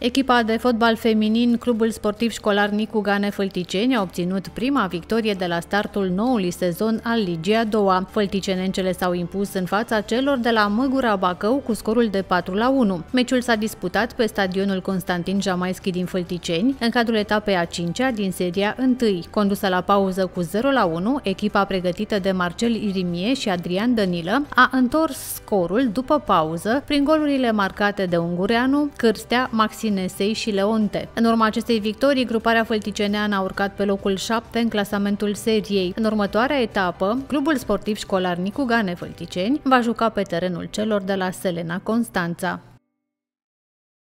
Echipa de fotbal feminin, Clubul Sportiv Școlar Nicu Gane Fălticeni, a obținut prima victorie de la startul noului sezon al Ligii a doua. Fălticenencele s-au impus în fața celor de la Măgura Bacău cu scorul de 4-1. Meciul s-a disputat pe stadionul Constantin Jamaischi din Fălticeni, în cadrul etapei a 5-a din seria 1. Condusă la pauză cu 0-1, echipa pregătită de Marcel Irimie și Adrian Dănilă a întors scorul după pauză prin golurile marcate de Ungureanu, Cârstea, Maxine Nesei și Leonte. În urma acestei victorii, gruparea fălticeneană a urcat pe locul 7 în clasamentul seriei. În următoarea etapă, Clubul Sportiv Școlar Nicu Gane Fălticeni va juca pe terenul celor de la Selena Constanța.